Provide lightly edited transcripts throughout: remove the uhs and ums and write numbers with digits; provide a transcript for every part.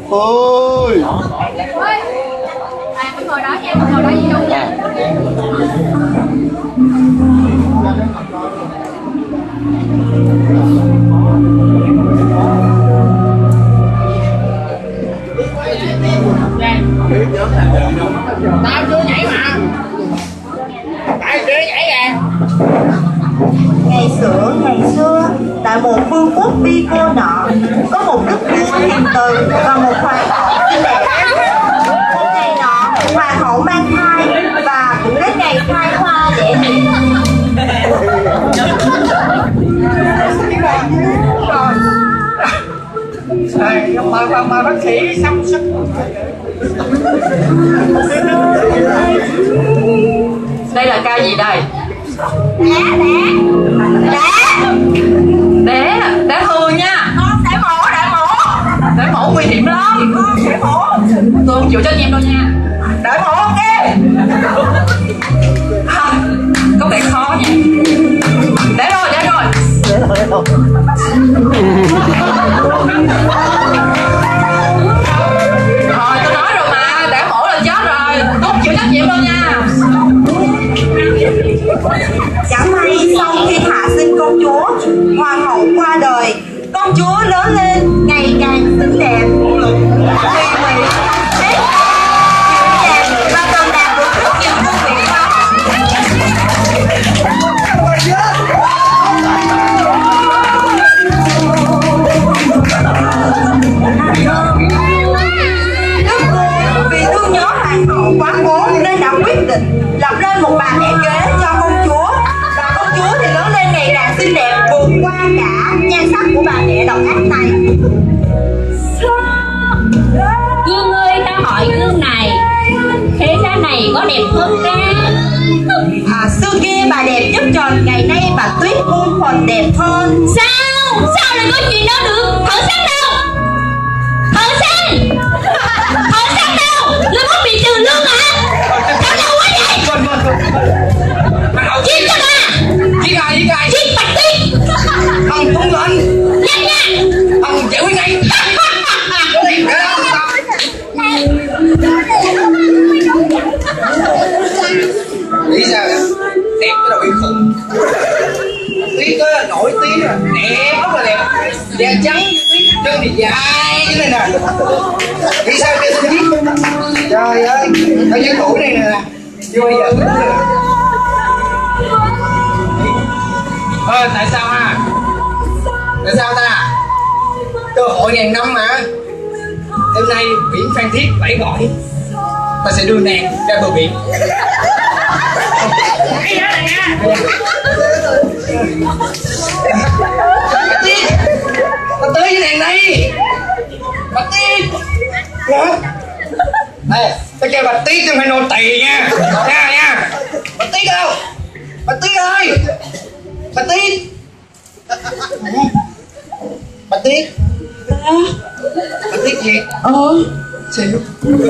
Ôi ngồi đó nha, ngồi đó gì đâu nha. Tao chưa nhảy mà. Tại chưa nhảy à. Ngày xưa, tại một vương quốc bi cô nọ, có một đức vua hiền từ và một hoàng hậu xinh đẹp. Một ngày nọ, hoàng hậu mang thai và cũng đến ngày khai hoa đẻ nỉ. Mà bác sĩ xăm sức. Đây là ca gì đây? Đẻ thường nha. Con sẽ mổ. Đẻ mổ nguy hiểm lắm. Con sẽ mổ. Tôi không chịu trách nhiệm đâu nha. Đợi mổ ok. Không, có vẻ khó nha. Để rồi. Thôi tôi nói rồi mà, để mổ là chết rồi. Tôi không chịu trách nhiệm đâu nha. Chẳng may sau khi hạ sinh công chúa, hoàng hậu qua đời, công chúa lớn lên ngày càng xinh đẹp, tùy mị, nét dịu dàng và còn đạt được rất nhiều công việc khác. Đức vua vì thương nhớ hoàng hậu quá cố nên đã quyết định lập lên một bà mẹ kế cho công chúa. Và công chúa thì lớn lên ngày càng xinh đẹp, vượt qua cả nhan sắc của bà mẹ độc ác này. Gương ơi, ta hỏi gương này, thế gian này có đẹp hơn ta? Xưa kia bà đẹp nhất tròn, ngày nay bà Tuyết muôn phần đẹp hơn. Sao lại có chuyện đó được? Thợ săn đâu? Thợ săn đâu? Ngươi muốn bị trừ lương hả? Thằng đâu quá vậy? Giết cho ta! Giết ai? Giết Bạch Tuyết! Không tung lên. Nhanh nha! Không chịu cái ngay. Nghĩ sao vậy? Đẹp cái đầu bị khùng. Tuyết á nổi tiếng là đẹp, rất là đẹp. Da trắng như tuyết, chân thì dài như thế này nè. Nghĩ sao kia tôi biết. Trời ơi, ở những tuổi này nè, chưa bao giờ biết được. Tại sao ha? Tại sao ta? Cơ hội ngàn năm mà. Hôm nay biển Phan Thiết vẫy gọi, ta sẽ đưa nàng ra bờ biển. Bà Tuyết, bà tới với nàng đây. Bà Tuyết. Đây, tôi kêu bà Tuyết chứ không phải nô tỳ nha. Nha. Bà Tuyết đâu? Bà Tuyết ơi. Bà Tuyết. Bà Tuyết. Bà Tuyết gì? Xíu.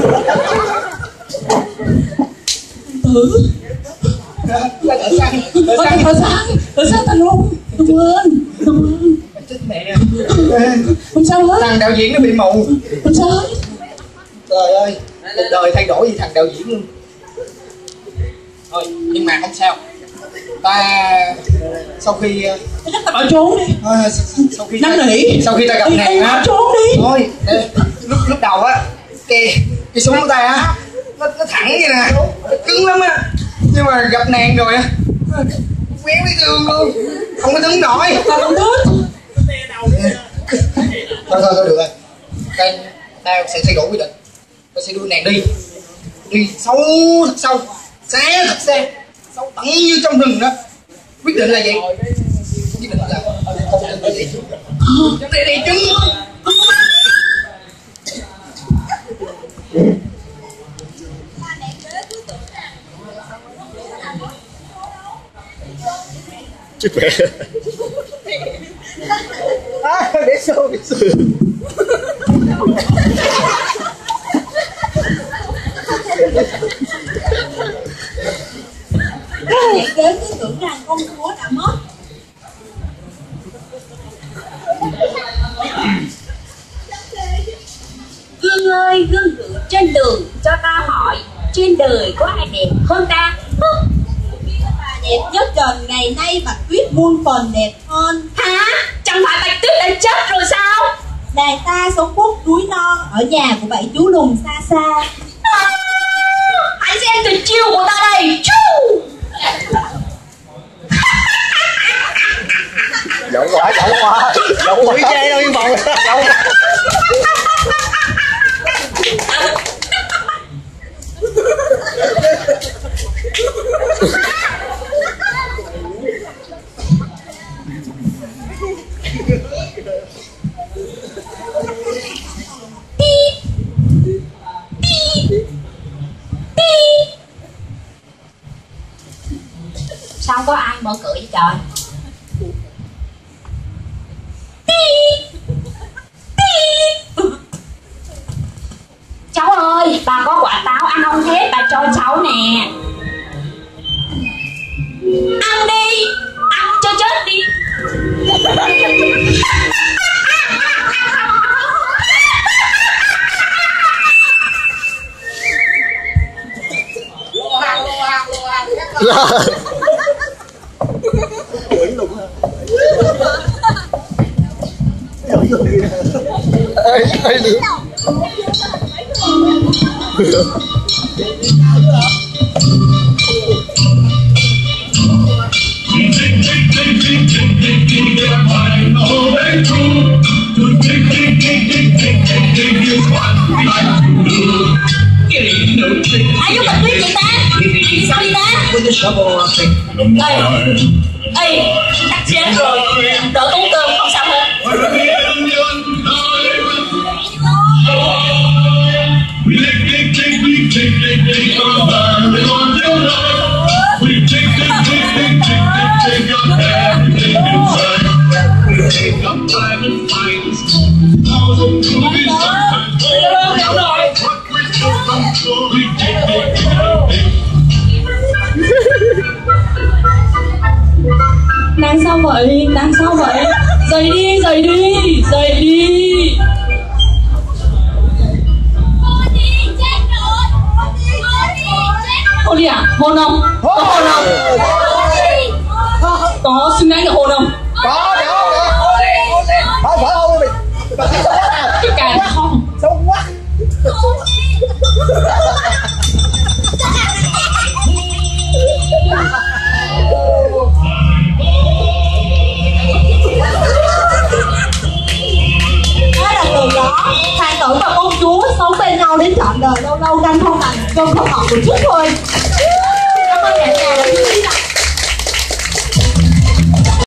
Tại sao ta luôn? Tôi quên. Chết mẹ. Không sao hết. Thằng đạo diễn nó bị mù. Không sao hết. Trời ơi, cuộc đời thay đổi gì thằng đạo diễn luôn. Thôi, nhưng mà không sao. Ta sau khi Ta bỏ trốn đi. sau khi ta gặp nàng á, trốn đi. thôi lúc đầu á cái súng của ta á nó thẳng vậy nè, nó cứng lắm á, nhưng mà gặp nàng rồi á quéo cái đường luôn, không có đứng nổi. Tao không thích. Thôi được rồi, tao sẽ thay đổi quyết định, tao sẽ đưa nàng đi sâu thật sâu, xa thật xa, sâu tận như trong rừng đó. Quyết định là vậy. Quyết định là không tin cái gì. Trong đây đầy trứng. Chứ mẹ. Để xô. Mẹ kế cứ tưởng rằng công chúa đã mất. Gương soi gương ngựa trên đường cho ta hỏi, trên đời có ai đẹp hơn ta? Đẹp nhất trần ngày nay Bạch Tuyết muôn phần đẹp hơn. Hả? Chẳng phải Bạch Tuyết đã chết rồi sao? Nàng ta sống khuất núi non ở nhà của bảy chú lùn xa xa. Hãy xem tuyệt chiêu của ta đây. Chú! Giọng quá. Quỷ chê đâu yên phòng. Giọng quá. Sao có ai mở cửa vậy trời? Cháu ơi, bà có quả táo ăn không hết, bà cho cháu nè. Ăn đi, ăn cho chết đi. Quỷ lùng hả? Ai nữa? Ai giúp Bạch Tuyết vậy ta? Sao đi ta? Ê, chắc chết rồi. Đỡ tốn cơm không sao hết. Nàng sao vậy? Nàng sao vậy? Dậy đi, dậy đi, dậy đi. Hôn đi à? Hôn không? Có hôn không? Có xứng đáng được hôn không? Có. Phải hôn mày. Cái càng không. Xấu quá. Thế là từ đó hoàng tử và công chúa sống bên nhau đến trọn đời, lâu lâu canh không thành cơm không ngọt một chút thôi.